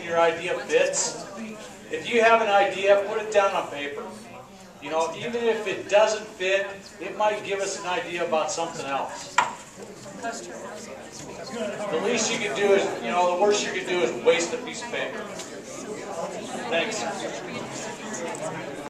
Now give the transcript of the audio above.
your idea fits. If you have an idea, put it down on paper. You know, even if it doesn't fit, it might give us an idea about something else. The least you can do is, you know, the worst you can do is waste a piece of paper. Thanks.